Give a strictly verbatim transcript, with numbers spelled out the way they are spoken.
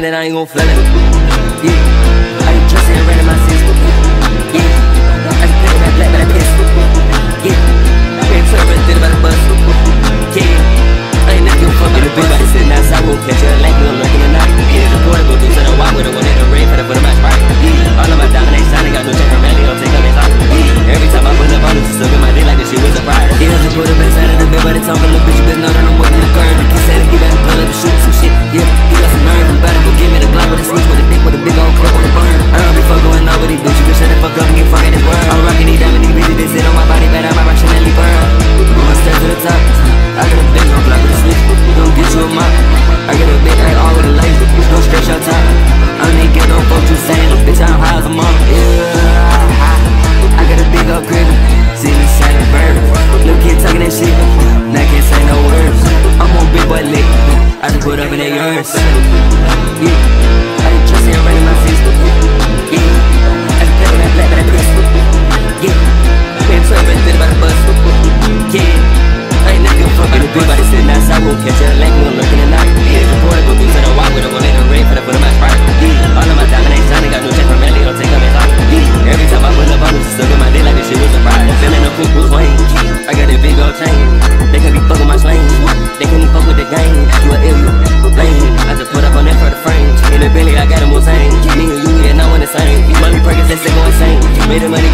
thinking that I ain't gon' feel it. Yeah, I ain't trusting and running my system. Yeah, I just play that black, but I piss. Yeah, I ain't trying to think about the bus. Yeah, I ain't never give a fuck about the bus. Everybody sitting outside, won't catch her like me, I'm lurking at night. Yeah, the boy go through, so I walk with her, when they the rain, for the foot of my sprite. Yeah, all of my diamond ain't shining, got no check, her rally, don't take up his eye. Yeah, every time I pull up on her, she stuck in my dick like this shit was a prize. Yeah, I just put her inside of the bed, but it's on for little bitch, you better know that I'm working the curve. The kid said to get back and pull up and shoot some shit. Yeah, he got some nerve, I'm about to go give me the Glock with a switch, with a dick, with a big old clip on the burn. I don't be fuck going over these bitches, you shut the fuck up and get fucking this world. I'm rocking these diamond, these bitches, they sit on my body, but I might rush and leave burn. Put my step to the top, I got a big old Glock with a switch, don't get you a mop. I got a big A R with a laser, don't stretch your top. I don't need get no fuck you saying, bitch, I'm high as a mom. Yeah, I got a big old critter, see me shining bird. Little kid talking that shit, now I can't say no words. I'm on big boy lick, I just put up in their urns. Yeah, I ain't trusting and running my system. Yeah, I just play with that black, but I piss. Yeah, I ain't trying to think about the bus. Yeah, I ain't never give a fuck about the bus. Everybody sitting outside, won't catch her like me, I'm lurking at night. Yeah, the boy go through, so I walk with her, when they the rain, for the foot of my sprite. Yeah, all of my diamond ain't shining, got no check, her rally, don't take up his eye. Yeah, every time I pull up on her, she stuck in my dick like this shit was a prize. Feeling a quick Bruce Wayne, I got that big old chain. They can't be fucking my slang, they can't even fuck with the game. You a ill, you lame. I just put up on that for the frame. In the Bentley, I got a Mustang. Me and you, yeah, no one the same. Money Perkins, that shit go insane. Made the money